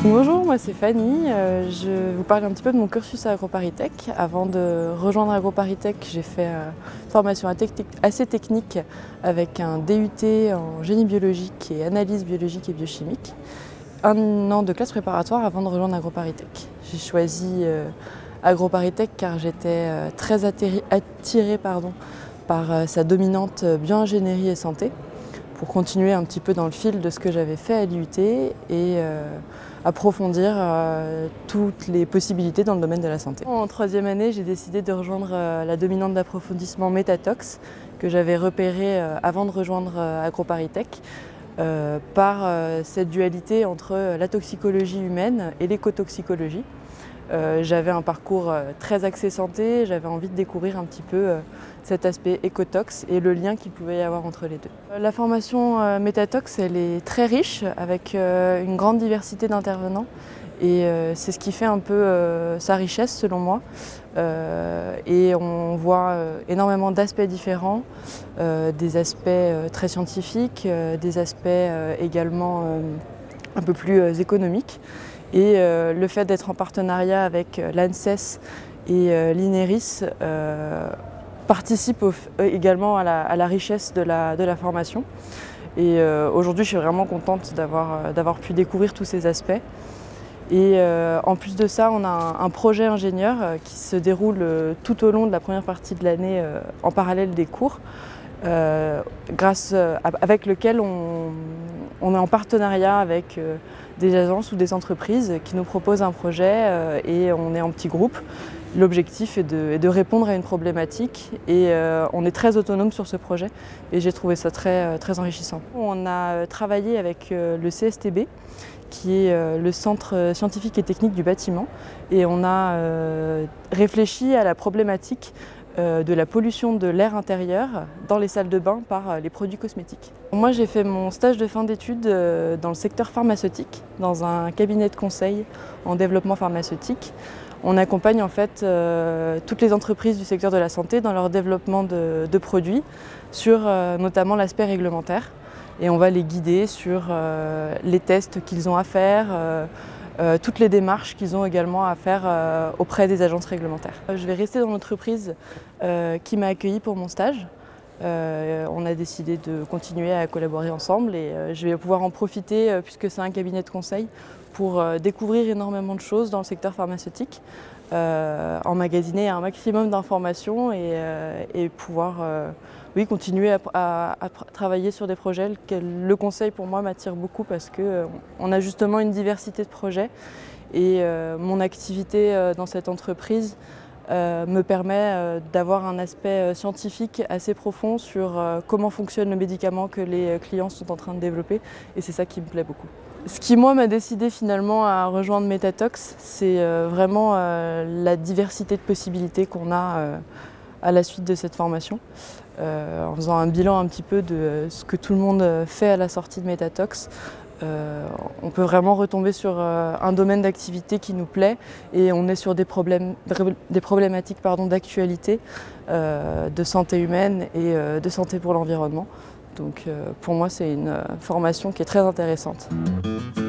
Bonjour, moi c'est Fanny. Je vous parle un petit peu de mon cursus à AgroParisTech. Avant de rejoindre AgroParisTech, j'ai fait une formation assez technique avec un DUT en génie biologique et analyse biologique et biochimique. Un an de classe préparatoire avant de rejoindre AgroParisTech. J'ai choisi AgroParisTech car j'étais très attirée par sa dominante bio-ingénierie et santé, pour continuer un petit peu dans le fil de ce que j'avais fait à l'IUT et approfondir toutes les possibilités dans le domaine de la santé. En troisième année, j'ai décidé de rejoindre la dominante d'approfondissement Métatox que j'avais repérée avant de rejoindre AgroParisTech par cette dualité entre la toxicologie humaine et l'écotoxicologie. J'avais un parcours très axé santé, j'avais envie de découvrir un petit peu cet aspect écotox et le lien qu'il pouvait y avoir entre les deux. La formation Métatox, elle est très riche avec une grande diversité d'intervenants et c'est ce qui fait un peu sa richesse selon moi. Et on voit énormément d'aspects différents, des aspects très scientifiques, des aspects également un peu plus économiques. Et le fait d'être en partenariat avec l'ANSES et l'INERIS participe également à la richesse de la formation. Et aujourd'hui, je suis vraiment contente d'avoir pu découvrir tous ces aspects. Et en plus de ça, on a un projet ingénieur qui se déroule tout au long de la première partie de l'année en parallèle des cours, avec lequel on est en partenariat avec des agences ou des entreprises qui nous proposent un projet et on est en petit groupe. L'objectif est de répondre à une problématique et on est très autonome sur ce projet et j'ai trouvé ça très enrichissant. On a travaillé avec le CSTB, qui est le Centre scientifique et technique du bâtiment, et on a réfléchi à la problématique de la pollution de l'air intérieur dans les salles de bain par les produits cosmétiques. Moi, j'ai fait mon stage de fin d'études dans le secteur pharmaceutique, dans un cabinet de conseil en développement pharmaceutique. On accompagne en fait toutes les entreprises du secteur de la santé dans leur développement de produits sur notamment l'aspect réglementaire. Et on va les guider sur les tests qu'ils ont à faire, toutes les démarches qu'ils ont également à faire auprès des agences réglementaires. Je vais rester dans l'entreprise qui m'a accueilli pour mon stage. On a décidé de continuer à collaborer ensemble et je vais pouvoir en profiter, puisque c'est un cabinet de conseil, pour découvrir énormément de choses dans le secteur pharmaceutique, emmagasiner un maximum d'informations et pouvoir continuer à travailler sur des projets. Le conseil pour moi m'attire beaucoup parce qu'on a justement une diversité de projets et mon activité dans cette entreprise me permet d'avoir un aspect scientifique assez profond sur comment fonctionne le médicament que les clients sont en train de développer et c'est ça qui me plaît beaucoup. Ce qui moi m'a décidé finalement à rejoindre Métatox, c'est vraiment la diversité de possibilités qu'on a à la suite de cette formation. En faisant un bilan un petit peu de ce que tout le monde fait à la sortie de Métatox, on peut vraiment retomber sur un domaine d'activité qui nous plaît et on est sur des problématiques d'actualité, de santé humaine et de santé pour l'environnement. Donc pour moi, c'est une formation qui est très intéressante.